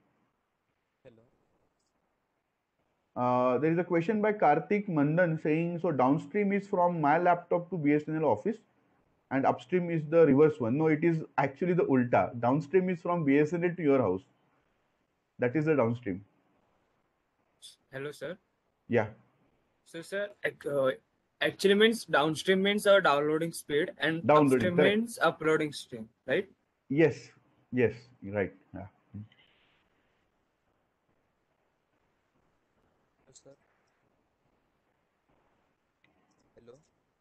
S1: There is a question by Karthik Mandan saying, so downstream is from my laptop to BSNL office and upstream is the reverse one. No, it is actually the ulta. Downstream is from BSNL to your house. That is the downstream.
S4: Hello, sir.
S1: Yeah.
S4: So, sir, actually means downstream means downloading speed and
S1: Downloading,
S4: upstream
S1: correct.
S4: means uploading stream, right?
S1: Yes. Yes. Right. Yeah.
S4: Sir. Hello.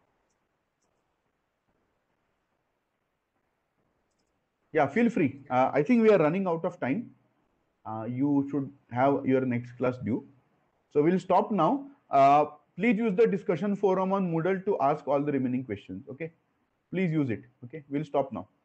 S1: Yeah. Feel free. I think we are running out of time. You should have your next class due. So we'll stop now. Please use the discussion forum on Moodle to ask all the remaining questions. Okay. Please use it. Okay. We'll stop now.